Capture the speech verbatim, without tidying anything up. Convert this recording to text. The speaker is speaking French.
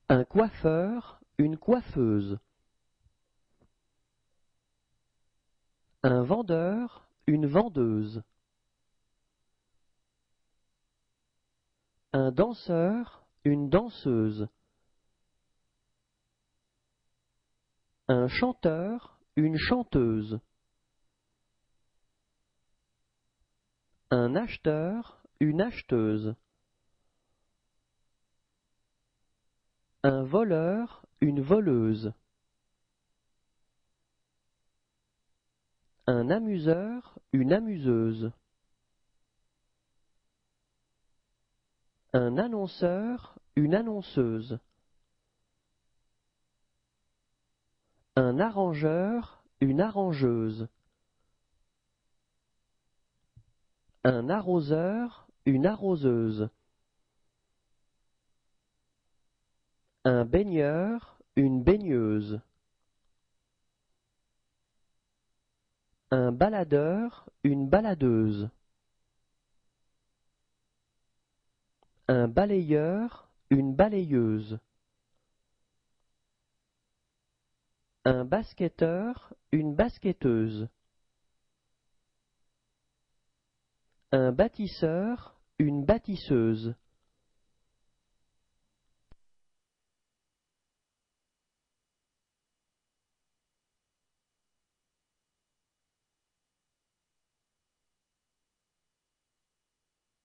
Un coiffeur, une coiffeuse. Un vendeur, une vendeuse. Un danseur, une danseuse. Un chanteur, une chanteuse. Un acheteur, une acheteuse. Un voleur, une voleuse. Un amuseur, une amuseuse. Un annonceur, une annonceuse. Un arrangeur, une arrangeuse. Un arroseur, une arroseuse. Un baigneur, une baigneuse. Un baladeur, une baladeuse. Un balayeur, une balayeuse. Un basketteur, une basketteuse. Un bâtisseur, une bâtisseuse.